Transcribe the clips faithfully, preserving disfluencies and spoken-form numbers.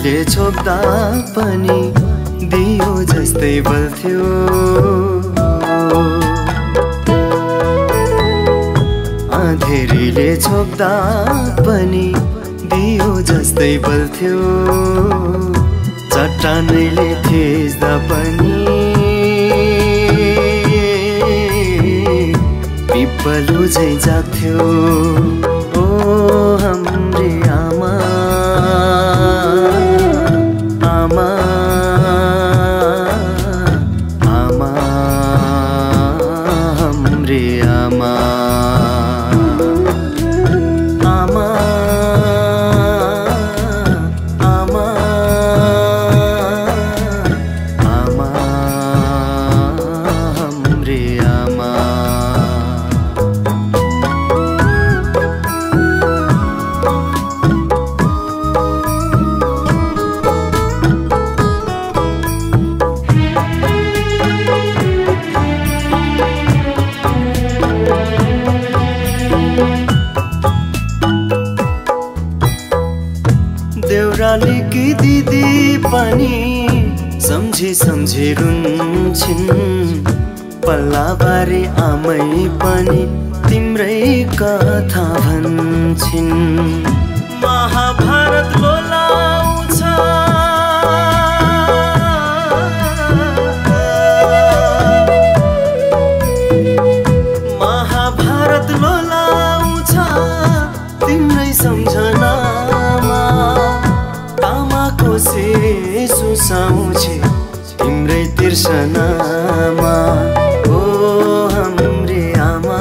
अँधेरीले छोप्दा पनि दियो जस्तै बल्थ्यो। अँधेरीले छोप्दा पनि दियो जस्तै बल्थ्यो। चट्टानैले थिच्दा पनि पिपलु झैं जाग्थ्यो। ओ हाम्री आमा आमा आमा हाम्री आमा आमा आमा आमा हाम्री आमा। देउरालीकी दिदी पनि सम्झी सम्झी रुन्छिन्। पल्लाबारी आमै पनि तिम्रै कथा भन्छिन्। महाभारत बोलाउँछ महाभारत बोलाउँछ तिम्रै सम्झनामा। तामाको से सुसाउँछे तिम्रै तिर्सनामा। ओ हाम्री आमा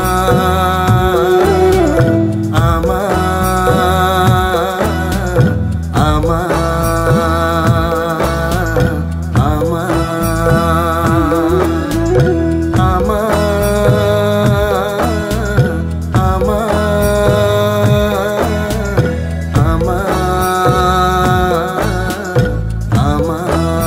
आमा आमा आमा आमा आमा आमा आमा।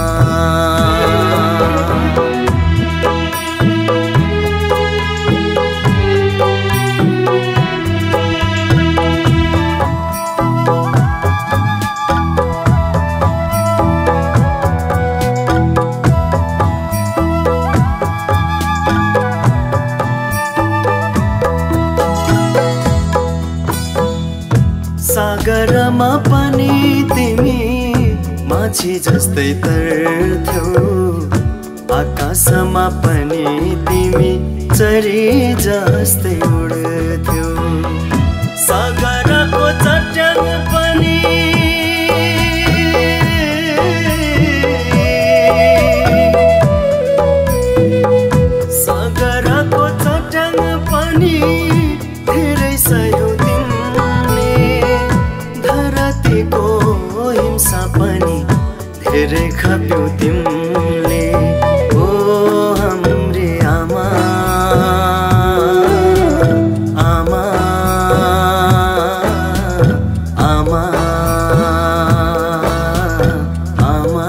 सागरमा पनि तिमी माछी जस्तै तर्थ्यौ। आकाशमा पनि तिमी चरी जस्तै उड्थ्यौ। सागरको चट्याङ पनि सागरको चट्याङ पनि धेरै सह्यौ धरतीको हिंसा पनि धेरै खप्यौ तिमीले। ओ हाम्री आमा आमा आमा आमा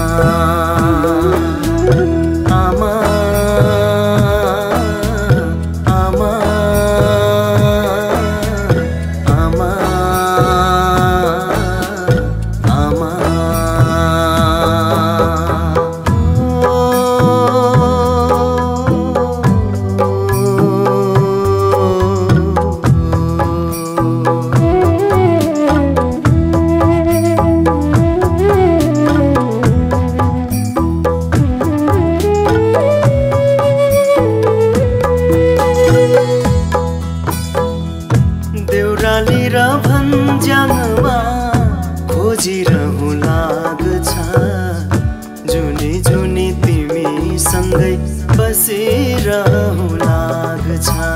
आमा आमा आमा आमा। देउराली र भन्ज्याङमा खोजिरहँ लाग्छ। जुनी जुनी तिमी सँगै बसिरहँ लाग्छ।